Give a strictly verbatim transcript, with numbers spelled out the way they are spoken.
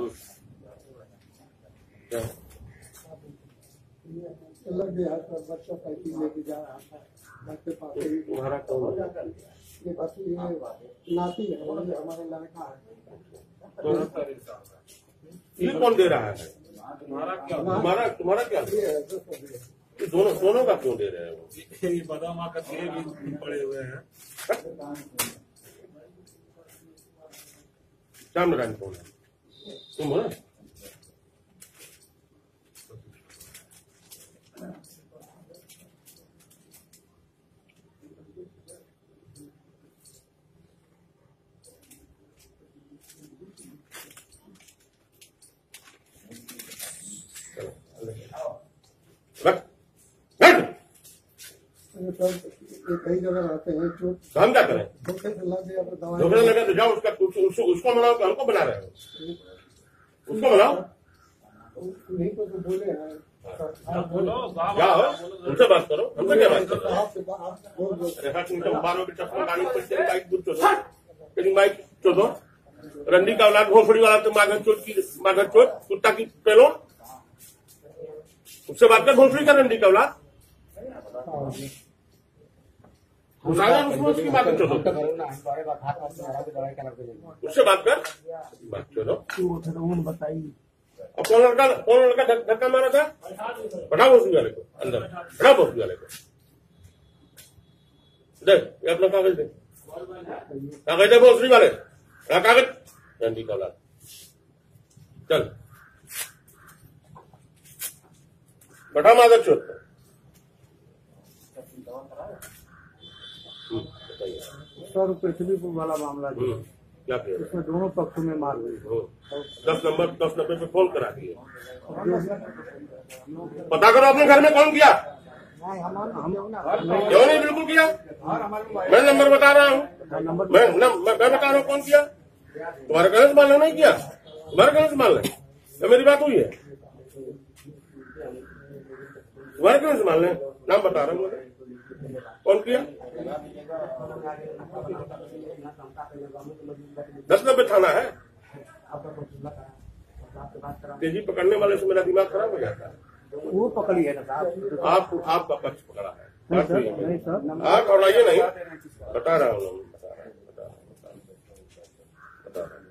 लग गया तो बच्चा साइकिल लेके जा रहा था, बच्चे पास तुम्हारा कौन है? ये बस ये नाती है, हमारे लड़का है। ये कौन दे रहा है? तुम्हारा क्या तुम्हारा तुम्हारा क्या ये दोनों दोनों का क्यों दे रहे हैं? वो ये बादाम आकर के भी पड़े हुए हैं। श्याम नारायण कौन है? तुम हो ना? कई जगह रहते हैं जो हम क्या करें? धोखे से लग गया तो दवा धोखे लगा तो जाओ उसका उसको उसको मनाओ कि हमको बना रहे हो? उसको मनाओ। नहीं तो बोले हैं जाओ उनसे बात करो, हमसे क्या बात करो? बारह के चक्कर गाड़ी पर बाइक दूर चलो बाइक चलो रंडी का औलाद घोसड़ी वाला तो माघर चोट की माघर चोट कुत्ता की पेलो उससे बात कर। घोसड़ी का रंडी का औलाद उसको उसकी बात चलो उससे बात कर बात चलो। बताइए अब कौन लड़का कौन लड़का धक्का मारा था? बढ़ाओ भोसड़ी वाले को अंदर, बढ़ाओ भोसड़ी वाले को। दे ये अपना कागज दे, कागज दे भोसड़ी वाले, कागज रंडी का औलाद चल बढ़ा माधव चोट। सर पृथ्वीपुर वाला मामला जो क्या किया? इसमें दोनों पक्षों में मार गई। दस नंबर दस नब्बे पे फोन करा दिए। पता करो अपने घर में कौन किया? क्यों नहीं बिल्कुल किया? मैं नंबर बता रहा हूँ, मैं मैं बता रहा हूँ कौन किया। तुम्हारे कहने से मान लो नहीं किया, तुम्हारे कहने से मान लें तो मेरी बात हुई है। तुम्हारे कहने से मान लें, नाम बता रहा हूँ मुझे कौन किया। दस नब्बे थाना है। तेजी पकड़ने वाले से मेरा दिमाग खराब हो जाता है। वो पकड़ी है ना साहब, आप आपका पक्ष पकड़ा है। आप खौड़ाइए नहीं, बता रहा हूँ बता रहा हूँ बता रहा हूँ बता रहा हूँ